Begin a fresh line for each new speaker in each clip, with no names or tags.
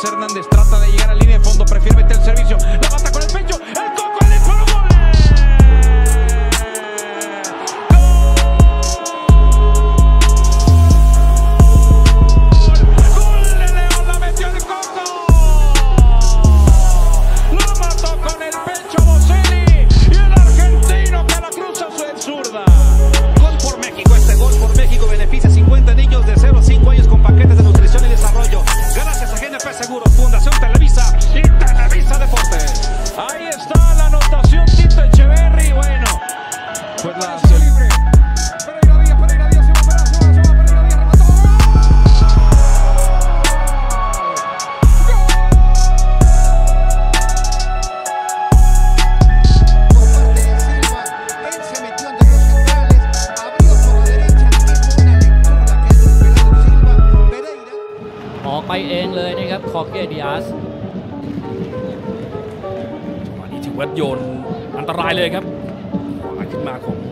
Hernández trata de llegar a línea de fondo, prefiere meter el servicio, la mata con el pecho, el coco, el disparo, gol.
ไปเองเลยนะครับคอเกดิอาส
จังหวะนี้ถือว่าโยนอันตรายเลยครับขวาขึ้นมาของ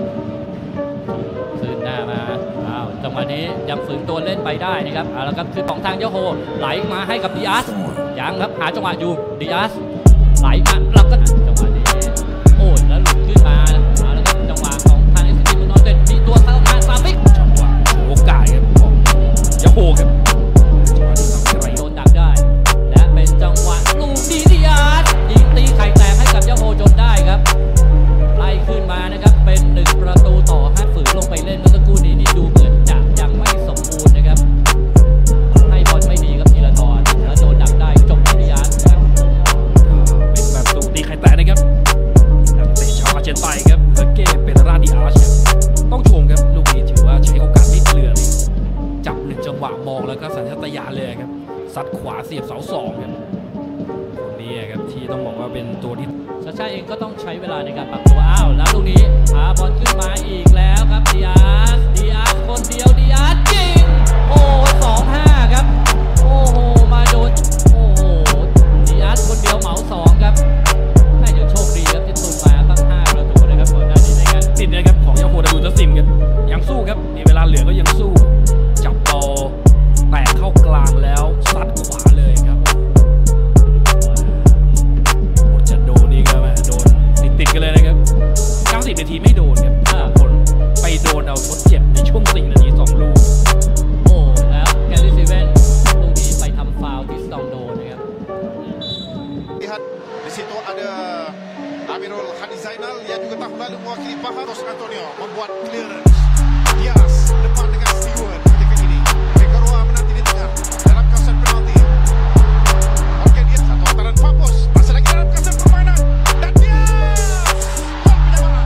คืนหน้ามาจังหวะนี้ยังฝืนตัวเล่นไปได้นะครับแล้วครับคือของทางเจ้าโฮไหลมาให้กับดิอาสยังครับหาจังหวะอยู่ดิอาสไหลมาแล้วก็จังหวะนี้โอ้แล้วหลุดขึ้นมาแล้วก็จังหวะของทางเอสซีมูนอนเต็ดมีตัวเข้ามาซาบิก
จังหวะโอกาสครับของยาโฮครับ
โดนดักได้และเป็นจังหวะลูกดิอาสยิงตีไข่แตกให้กับยาโฮจนได้ครับไล่ขึ้นมานะครับเป็น1-5ฝืนลงไปเล่นเมื่อสักครู่นี้นี่ดูเหมือนจะยังไม่สมบูรณ์นะครับให้บอลไม่ดีครับธีรทรแล้วโดนดักได้จบดิอาสครับ
เป็นแบบลูกตีไข่แตกนะครับนักเตะชาวอาร์เจนตินาครับเฮเก้เปเรราดิอาสต้องชมครับลูกนี้ถือว่าใช้โอกาสไม่เกลือเลยจับ1จังหวะมองแล้วก็สัญชาตญาณเลยครับซัดขวาเสียบเสา2ครับคนนี้ครับที่ต้องบอกว่าเป็นตัวที่
ชาชาเองก็ต้องใช้เวลาในการปรับตัวแล้วลูกนี้พาบอลขึ้นมาอีกแล้วครับดิอาสคนเดียวดิอาสยิงโอ้2-5ครับโอ้โหมาโดนโอ้โหดิอาสคนเดียวเหมา2ครับน่าจะโชคดีครับที่ตุนมาตั้ง5ประตูนะครับก่อนหน้านี้ในการ
ติดนะครับของยาโฮดาบูตัสซิมครับยังสู้ครับมีเวลาเหลือก็ยังสู้จับบอลแตะเข้ากลางแล้วซัดขวาเลยครับโอจัดโดนี่ก็มาโดนติดกันเลยนะครับ90 นาทีไม่โดนครับผลไปโดนเอาทดเจ็บในช่วง4 นาที2 ลูก
โอ้แล้วแกลลี่ซีเว่นลูกนี้ไปทำฟาวล์ที่สตองโดนนะครับ
lihat di situ ada Amirul Hadi Zainal yang juga tahun lalu mewakili Baharos Antonio membuat clearance Dias depan dengan Stewart ketika ini Figueroa menanti di tengah dalam kawasan penalti. Oke dia satu hantaran Papos masih lagi dalam kawasan permainan dan Dias gol penyamaran.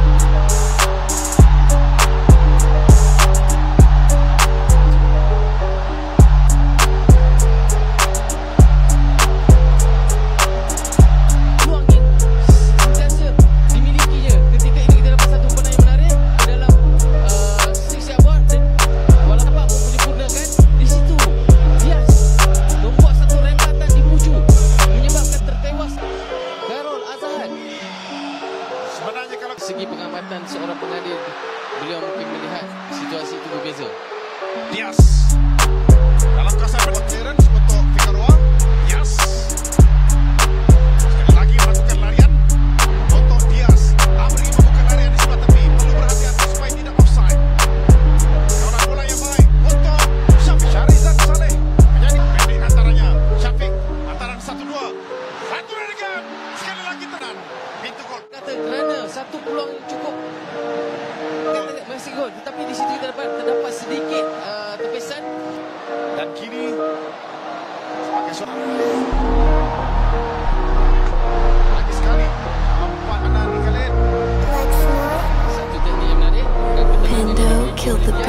Peluang yang sentiasa dimilikinya ketika ini kita dapat satu umpan yang menarik ke dalam six-yard box dan walau dapat menyempurnakan di situ Dias membuat satu rempatan di muju menyebabkan tertewas Khairul Azhar.
Sebenarnya kalau
Segi pengamatan seorang pengadil beliau mungkin melihat situasi itu berbeza.
Dias dalam kawasan penalti clearance untuk Figueroa. Dias sekali lagi melakukan larian untuk Dias. Amri membuka larian di sebelah tepi, perlu berhati-hati supaya tidak offside. Kawanan bola yang baik untuk Syafiq Syarizan Saleh menjadi pendek antaranya Syafiq antaran 1-2 satu rekan sekali lagi tenan pintu gol.
Kata kerana satu peluang cukup masih gol, tetapi di situ terdapat sedikit tepisan
Dan kini sebagai seorang lagi sekali nampak Anani Khalid
satu teknik yang menarik dan
Pando killed the